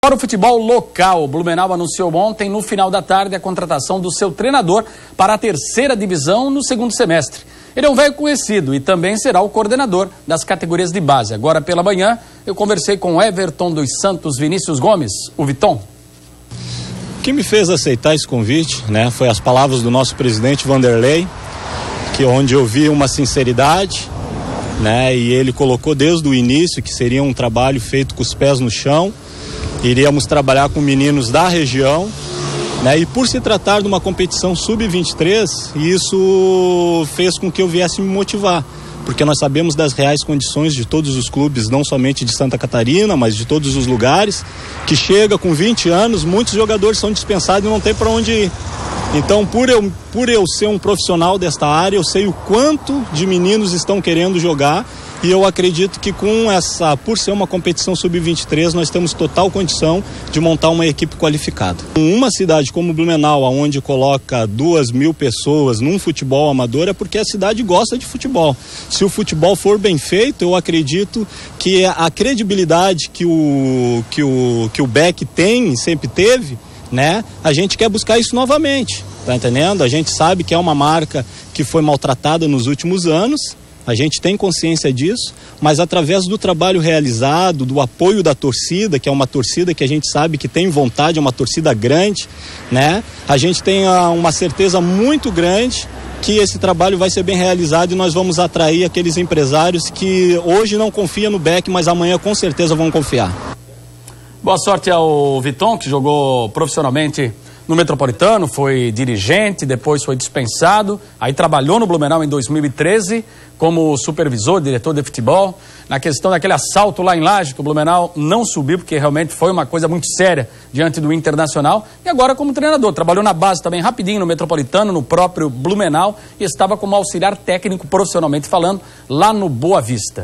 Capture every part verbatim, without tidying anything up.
Para o futebol local, o Blumenau anunciou ontem, no final da tarde, a contratação do seu treinador para a terceira divisão no segundo semestre. Ele é um velho conhecido e também será o coordenador das categorias de base. Agora pela manhã, eu conversei com Everton dos Santos Vinícius Gomes, o Viton. O que me fez aceitar esse convite, né, foi as palavras do nosso presidente Vanderlei, que onde eu vi uma sinceridade, né, e ele colocou desde o início que seria um trabalho feito com os pés no chão. Iríamos trabalhar com meninos da região, né? E por se tratar de uma competição sub vinte e três, isso fez com que eu viesse me motivar, porque nós sabemos das reais condições de todos os clubes, não somente de Santa Catarina, mas de todos os lugares, que chega com vinte anos, muitos jogadores são dispensados e não tem para onde ir. Então, por eu, por eu ser um profissional desta área, eu sei o quanto de meninos estão querendo jogar. E eu acredito que com essa, por ser uma competição sub vinte e três, nós temos total condição de montar uma equipe qualificada. Uma cidade como Blumenau, onde coloca duas mil pessoas num futebol amador, é porque a cidade gosta de futebol. Se o futebol for bem feito, eu acredito que a credibilidade que o, que o, que o Beck tem e sempre teve, né? A gente quer buscar isso novamente, tá entendendo? A gente sabe que é uma marca que foi maltratada nos últimos anos. A gente tem consciência disso, mas através do trabalho realizado, do apoio da torcida, que é uma torcida que a gente sabe que tem vontade, é uma torcida grande, né? A gente tem uma certeza muito grande que esse trabalho vai ser bem realizado e nós vamos atrair aqueles empresários que hoje não confiam no Beck, mas amanhã com certeza vão confiar. Boa sorte ao Viton, que jogou profissionalmente no Metropolitano, foi dirigente, depois foi dispensado, aí trabalhou no Blumenau em dois mil e treze como supervisor, diretor de futebol. Na questão daquele assalto lá em Laje, que o Blumenau não subiu, porque realmente foi uma coisa muito séria diante do Internacional. E agora como treinador, trabalhou na base também rapidinho no Metropolitano, no próprio Blumenau, e estava como auxiliar técnico, profissionalmente falando, lá no Boa Vista.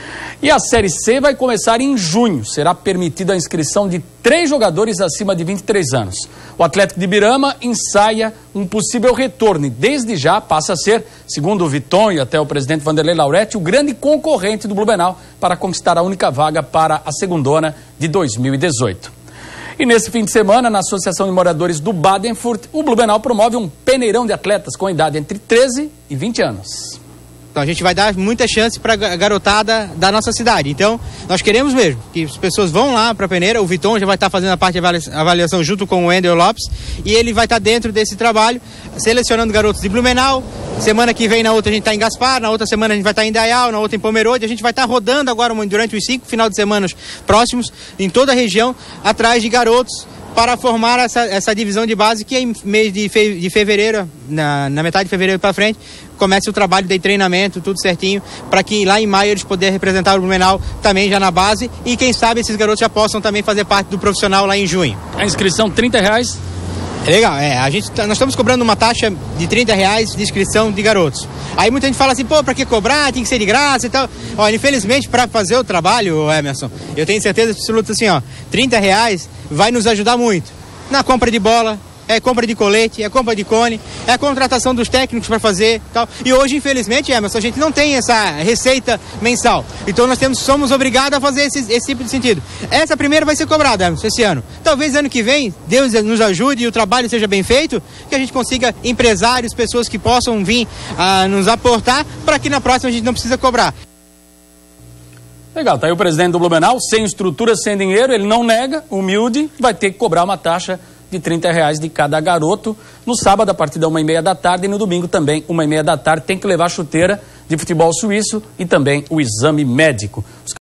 E a Série C vai começar em junho. Será permitida a inscrição de três jogadores acima de vinte e três anos. O Atlético de Birama ensaia um possível retorno e desde já passa a ser, segundo o Viton e até o presidente Vanderlei Lauretti, o grande concorrente do Blumenau para conquistar a única vaga para a segundona de dois mil e dezoito. E nesse fim de semana, na Associação de Moradores do Badenfurt, o Blumenau promove um peneirão de atletas com idade entre treze e vinte anos. Então a gente vai dar muita chance para a garotada da nossa cidade. Então nós queremos mesmo que as pessoas vão lá para a peneira. O Viton já vai estar fazendo a parte de avaliação junto com o Wendel Lopes e ele vai estar dentro desse trabalho, selecionando garotos de Blumenau. Semana que vem, na outra, a gente está em Gaspar, na outra semana a gente vai estar em Dayal, na outra em Pomerode. A gente vai estar rodando agora durante os cinco final de semana próximos em toda a região, atrás de garotos, para formar essa, essa divisão de base que em mês de, fe, de fevereiro, na, na metade de fevereiro para frente, comece o trabalho de treinamento, tudo certinho, para que lá em maio eles possam representar o Blumenau também já na base e quem sabe esses garotos já possam também fazer parte do profissional lá em junho. A inscrição trinta reais? É legal, é, a gente, nós estamos cobrando uma taxa de trinta reais de inscrição de garotos. Aí muita gente fala assim, pô, pra que cobrar? Tem que ser de graça e tal. Olha, infelizmente, para fazer o trabalho, Emerson, eu tenho certeza absoluta assim, ó, trinta reais vai nos ajudar muito na compra de bola, é compra de colete, é compra de cone, é a contratação dos técnicos para fazer tal. E hoje, infelizmente, Emerson, a gente não tem essa receita mensal. Então nós temos, somos obrigados a fazer esse, esse tipo de sentido. Essa primeira vai ser cobrada, Emerson, esse ano. Talvez ano que vem, Deus nos ajude e o trabalho seja bem feito, que a gente consiga empresários, pessoas que possam vir a nos aportar para que na próxima a gente não precisa cobrar. Legal, tá aí o presidente do Blumenau, sem estrutura, sem dinheiro, ele não nega, humilde, vai ter que cobrar uma taxa de trinta reais de cada garoto, no sábado a partir da uma e meia da tarde e no domingo também, uma e meia da tarde, tem que levar chuteira de futebol suíço e também o exame médico. Os